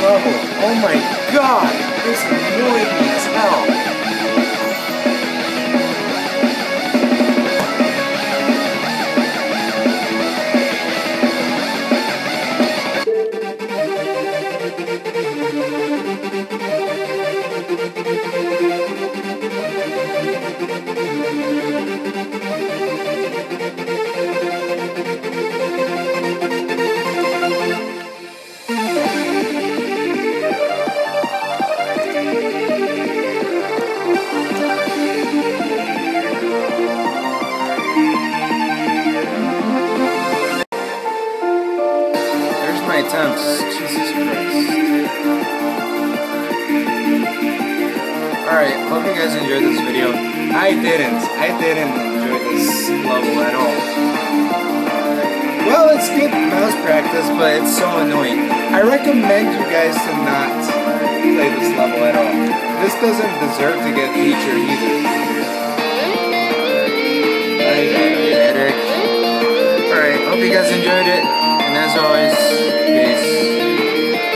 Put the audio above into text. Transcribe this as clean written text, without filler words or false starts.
level. Oh my god! This annoyed me as hell. Attempts. Jesus Christ. Alright, hope you guys enjoyed this video. I didn't enjoy this level at all. Well, it's good mouse practice, but it's so annoying. I recommend you guys to not play this level at all. This doesn't deserve to get featured either. Alright, hope you guys enjoyed it. And as always, peace.